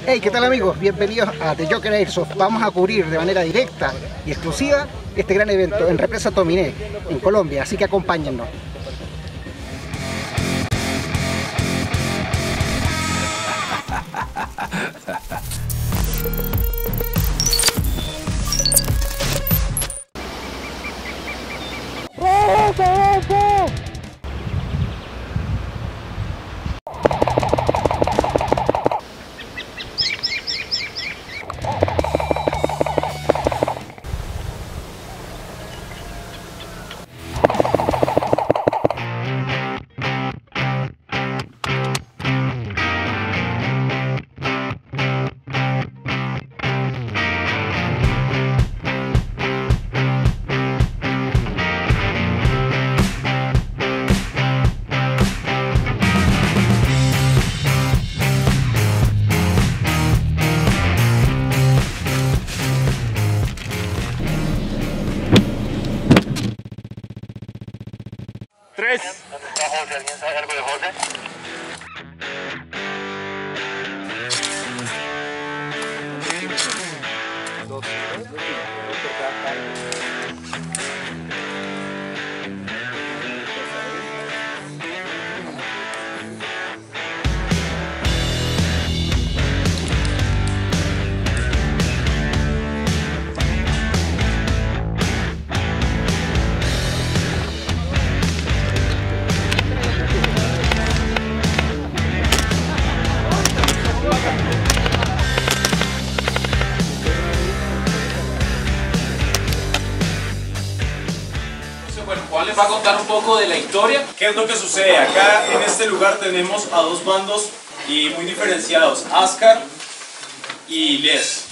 Hey, ¿qué tal amigos? Bienvenidos a The Joker Airsoft. Vamos a cubrir de manera directa y exclusiva este gran evento en Represa Tominé, en Colombia, así que acompáñennos. Tres. ¿Alguien sabe algo de José? Bueno, Juan les va a contar un poco de la historia. ¿Qué es lo que sucede? Acá en este lugar tenemos a dos bandos y muy diferenciados, Ascar y Les.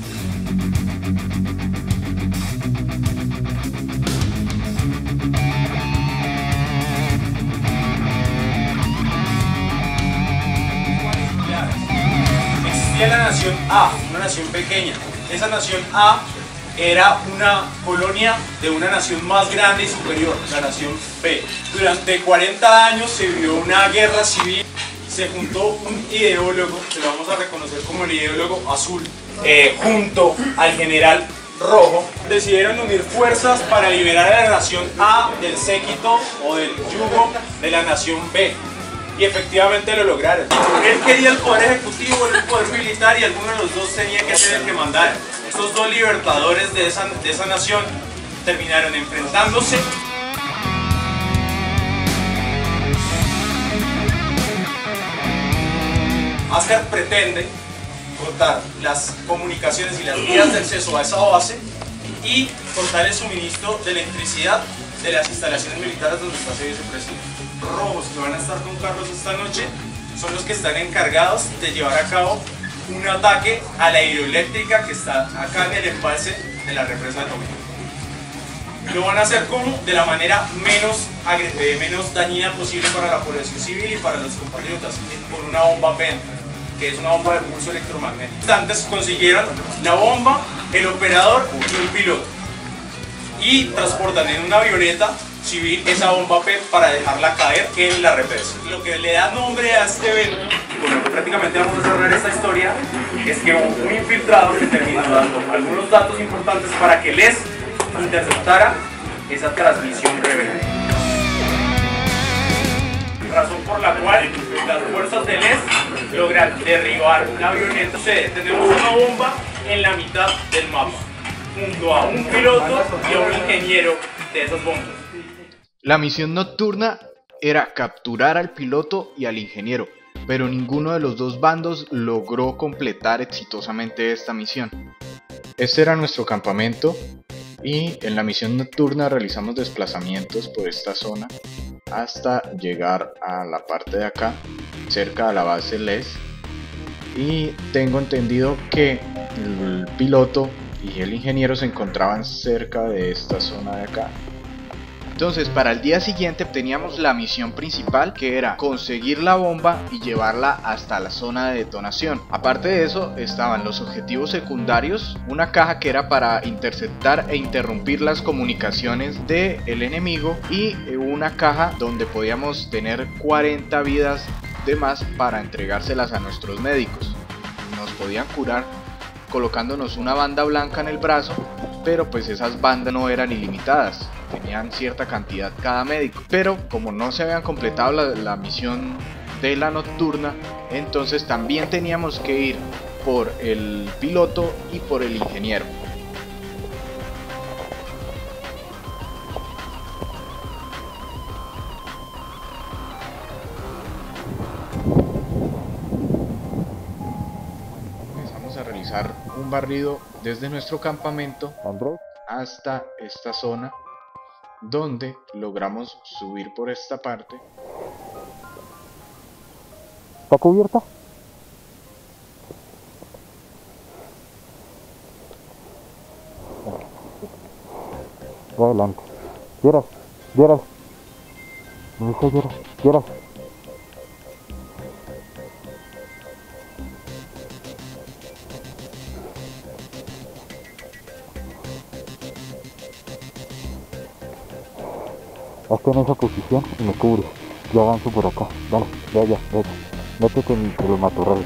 Existía la nación A, una nación pequeña. Esa nación A era una colonia de una nación más grande y superior, la nación B. Durante 40 años se vivió una guerra civil, se juntó un ideólogo, que lo vamos a reconocer como el ideólogo azul, junto al general rojo. Decidieron unir fuerzas para liberar a la nación A del séquito o del yugo de la nación B. Y efectivamente lo lograron. Él quería el poder ejecutivo, el poder militar, y alguno de los dos tenía que ser el que mandara. Estos dos libertadores de esa nación terminaron enfrentándose. Ascar pretende cortar las comunicaciones y las vías de acceso a esa base y cortar el suministro de electricidad de las instalaciones militares donde está ese vicepresidente. Rojos, que van a estar con Carlos esta noche, son los que están encargados de llevar a cabo un ataque a la hidroeléctrica que está acá en el embalse de la represa de Tominé. Lo van a hacer como de la manera menos dañina posible para la población civil y para los compatriotas, con una bomba PEN, que es una bomba de pulso electromagnético. Antes consiguieron la bomba, el operador y un piloto, y transportan en una avioneta civil esa bomba PET para dejarla caer en la represa. Lo que le da nombre a este evento, y con lo que prácticamente vamos a cerrar esta historia, es que hubo un infiltrado que terminó dando algunos datos importantes para que Les interceptara esa transmisión rebelde. Razón por la cual las fuerzas de Les logran derribar la avioneta. Tenemos una bomba en la mitad del mapa, junto a un piloto y a un ingeniero de esas bombas. La misión nocturna era capturar al piloto y al ingeniero, pero ninguno de los dos bandos logró completar exitosamente esta misión. Este era nuestro campamento y en la misión nocturna realizamos desplazamientos por esta zona hasta llegar a la parte de acá, cerca de la base Les, y tengo entendido que el piloto y el ingeniero se encontraban cerca de esta zona de acá. Entonces para el día siguiente teníamos la misión principal, que era conseguir la bomba y llevarla hasta la zona de detonación. Aparte de eso estaban los objetivos secundarios, una caja que era para interceptar e interrumpir las comunicaciones del enemigo, y una caja donde podíamos tener 40 vidas de más para entregárselas a nuestros médicos. nos podían curar colocándonos una banda blanca en el brazo, pero pues esas bandas no eran ilimitadas, tenían cierta cantidad cada médico. Pero como no se habían completado la misión de la nocturna, entonces también teníamos que ir por el piloto y por el ingeniero. Empezamos a realizar un barrido desde nuestro campamento hasta esta zona, donde logramos subir por esta parte. ¿Está cubierta? Adelante. Lleras. ¿Dónde está Lleras? Hazte en esa posición y me cubres. Yo avanzo por acá. Dale, ve allá. Métete entre los matorrales.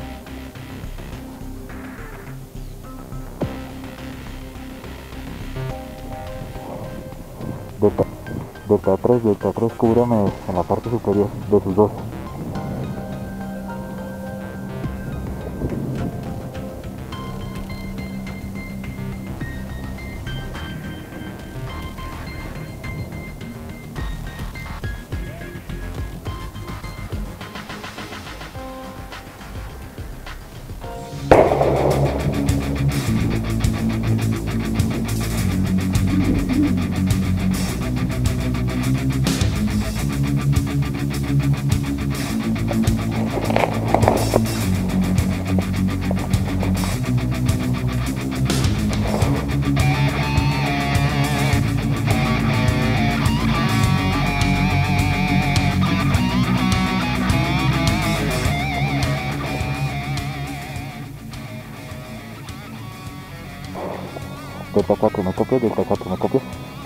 Delta 3, cúbrame en la parte superior de sus dos. Delta 4, ¿me copias? Delta 4, ¿me copias?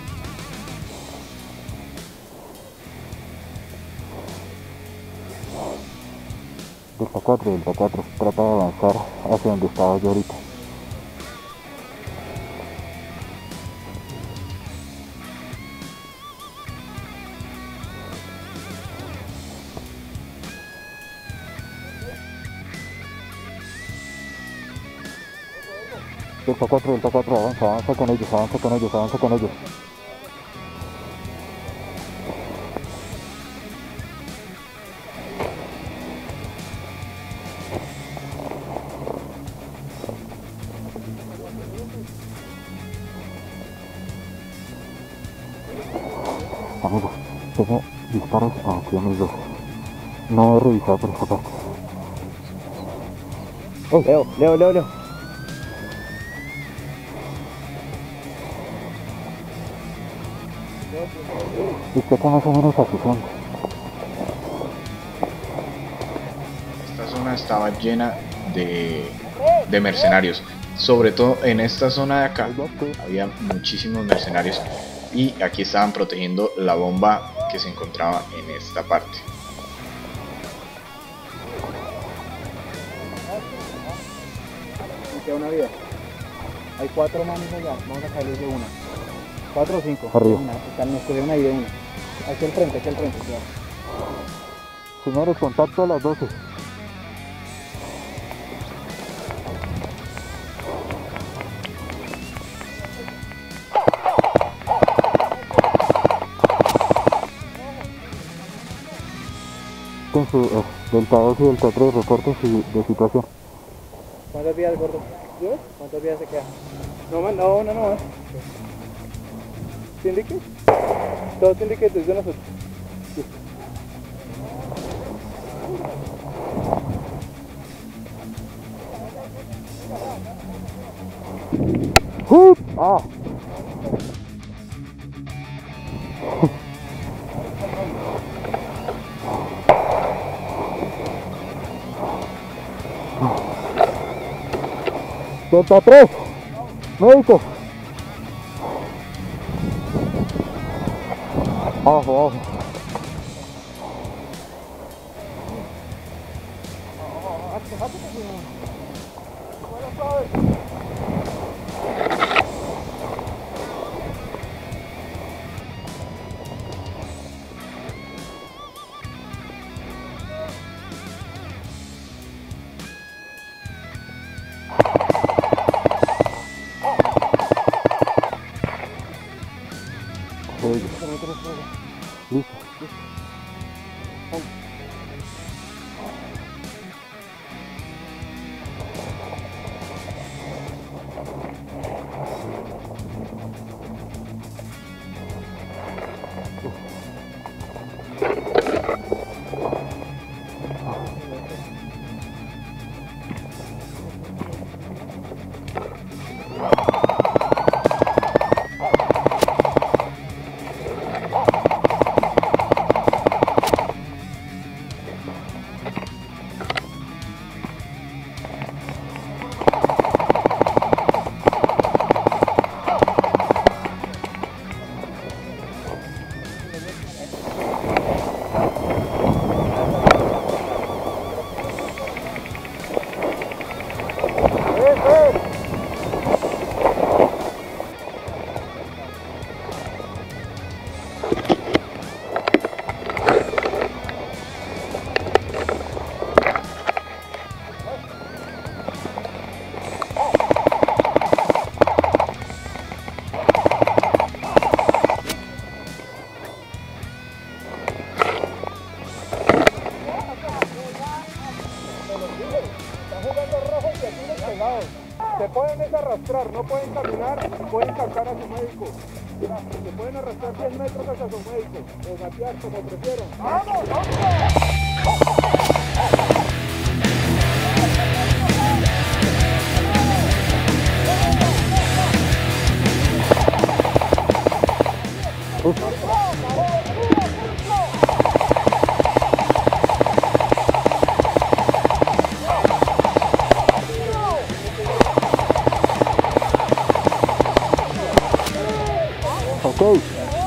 Delta 4, trata de avanzar hacia donde estaba yo ahorita. Delta 4, avanza con ellos. Amigos, tengo disparos aquí a mis dos. No he revisado por esta parte. Leo. Usted está más o menos aquí. Esta zona estaba llena de mercenarios, sobre todo en esta zona de acá había muchísimos mercenarios y aquí estaban protegiendo la bomba que se encontraba en esta parte. Me queda una vida. Hay 4 manos allá, vamos a caerles de una. 4 o 5. Arriba. Nos queda una y de una. Aquí al frente, cuidado. Señores, contacto a las 12. Delta 2 y Delta 3, reportes de situación. ¿Cuántas vías, gordo? ¿Yo? ¿Cuántas vías se quedan? No. ¿Syndicate? Todos syndicates de nosotros. Delta 3, médico. Abajo. Listo. Se pueden desarrastrar, no pueden caminar, pueden calcar a su médico. Se pueden arrastrar 100 metros hacia su médico, o gatear como prefieran. ¡Vamos, Ok.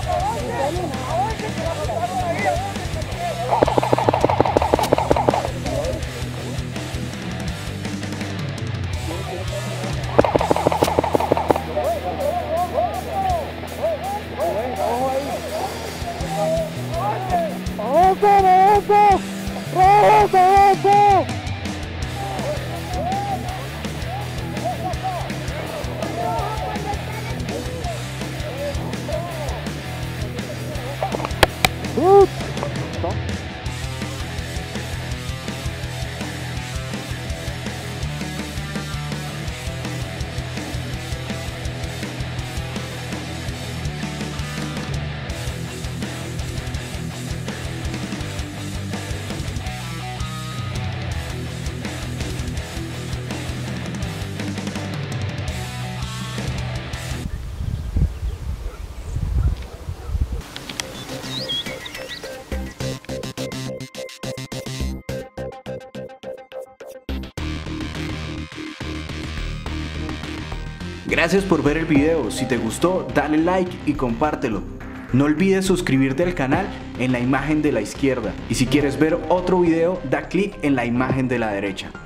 Gracias por ver el video. Si te gustó, dale like y compártelo. No olvides suscribirte al canal en la imagen de la izquierda. Y si quieres ver otro video, da clic en la imagen de la derecha.